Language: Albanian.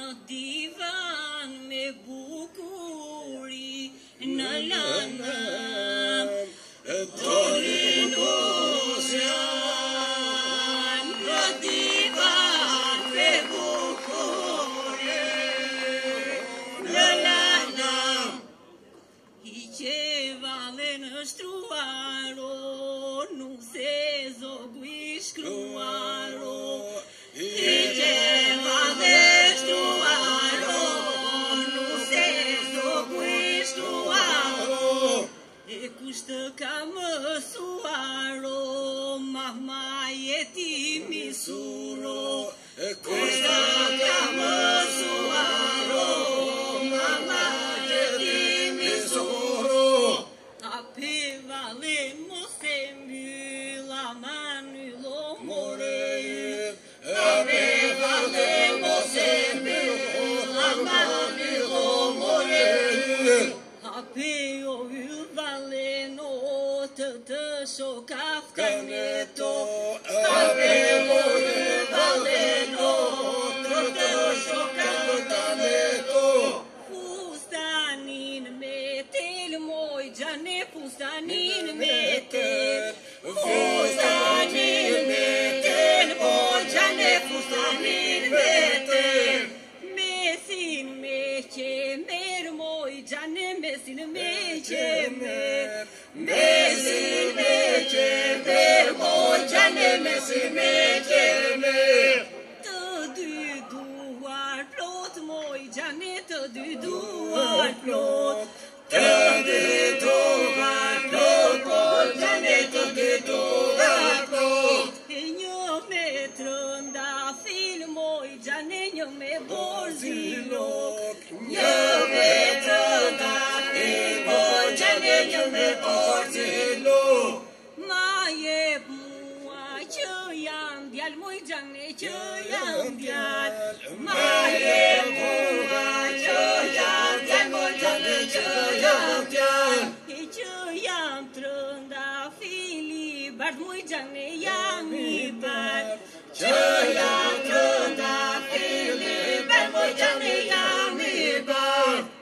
Në divan me bukuri në lanë Tolinusja në divan me bukuri në lanë I qevale në struaro nuk se zogui shkruaro I qevale struaro nuk se zogui shkruaro E kushtë ka mësuaro Mahma jeti misuro E kushtë ka mësuaro Mahma jeti misuro Ape vale mose mbylla Manylo more Ape vale mose mbylla Manylo more Ape o vale no të shokafkaneto Ape o vale no të shokafkaneto Fustanin me tel moj gjane fustanin me tel Fustanin me tel moj gjane fustanin me tel Mesin me qemer moj gjane mesin me qemer Mesin me qemer moj gjane mesin me qemer Të dy duar plot moj gjane të dy duar plot Të dy duar plot moj gjane të dy duar plot E një me trëndafil moj gjane një me borzilok Një me trëndafil moj gjane një me borzilok Ma jep mua që jam djal moj gjane që jam djal Ma jep mua që jam djal moj gjane që jam djal E që jam trëndafili bard moj gjane jam I bard Që jam trëndafili bard moj gjane jam I bard